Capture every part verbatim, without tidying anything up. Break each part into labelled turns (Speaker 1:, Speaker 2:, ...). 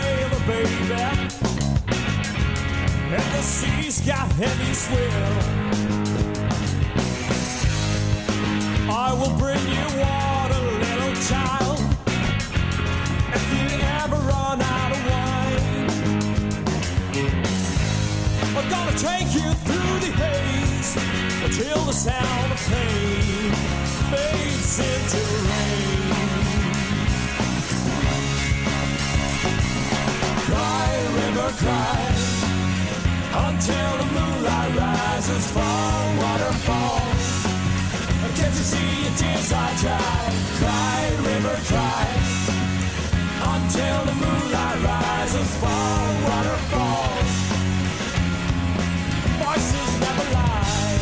Speaker 1: sailor, baby, and the seas got heavy swell. I will bring you water, little child, if you ever run out of wine. I'm gonna take you through the haze until the sound of pain fades into rain. Cry, river, cry, until the moonlight rises. Fall, waterfall, can't you see your tears are dry? Cry, river, cry, until the moonlight rises. Fall, waterfall, voices never lie.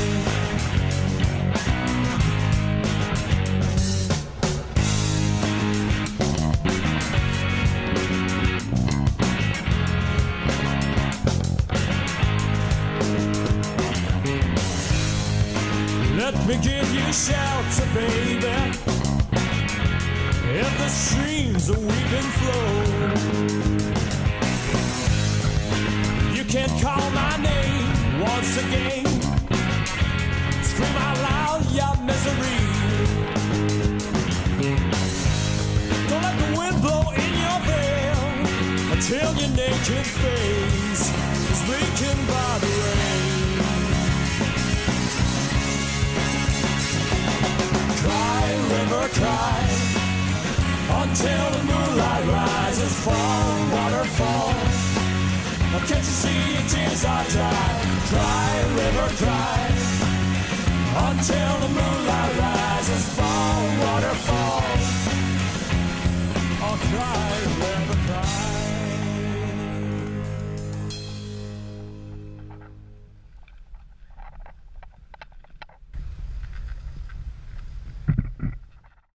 Speaker 1: Let me give you shelter, baby, if the streams of weeping flow. You can't call my name once again. Scream out loud your misery. Don't let the wind blow in your veil until your naked face is leaking by the rain. Cry, river, cry, until the moonlight rises. Fall, waterfall, can't you see your tears are dry? Cry, river, cry, until the moonlight rises.